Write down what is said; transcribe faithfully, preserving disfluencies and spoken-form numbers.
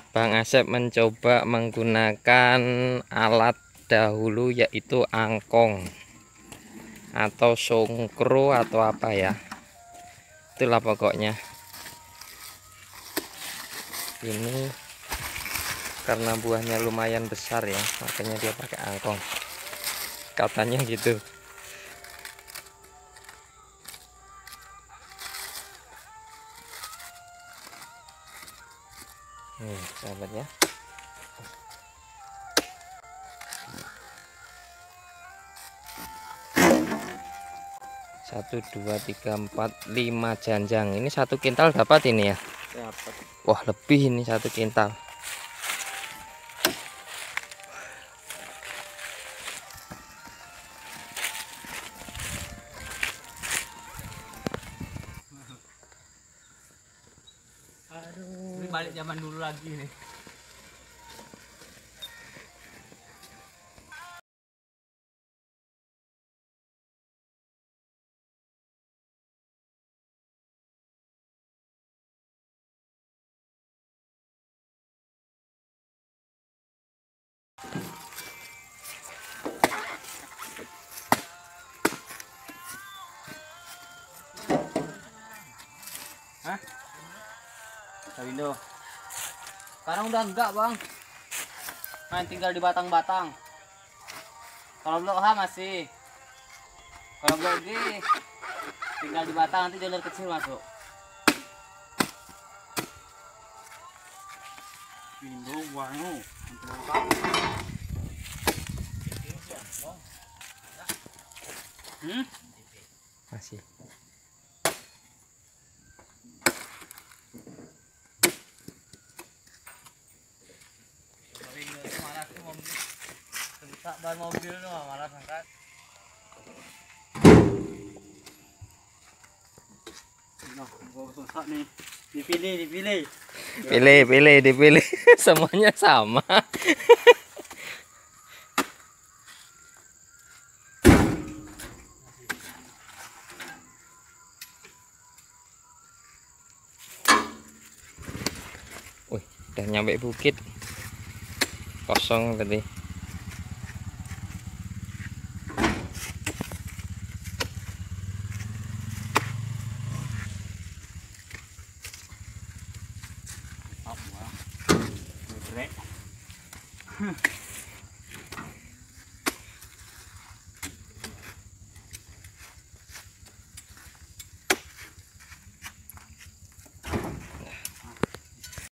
Bang Asep mencoba menggunakan alat dahulu yaitu angkong atau songkro atau apa ya, itulah pokoknya. Ini karena buahnya lumayan besar ya, makanya dia pakai angkong, katanya gitu. Nih sahabatnya, satu dua tiga empat lima janjang, ini satu kintal dapat ini ya. Dapat. Wah, lebih ini satu kintal. Aduh, ini balik zaman dulu lagi nih. Hah? Sawindo. Sekarang udah enggak, Bang. Main tinggal di batang-batang. Kalau blok H masih. Kalau blok G tinggal di batang, nanti jalur kecil masuk. Window wano. Hmm? Masih. Ban mobil tuh malas angkat. Nah, gua susah nih. Dipilih, dipilih. Pilih, pilih, dipilih. Semuanya sama. Wih, udah nyampe bukit. Kosong tadi. Geprek.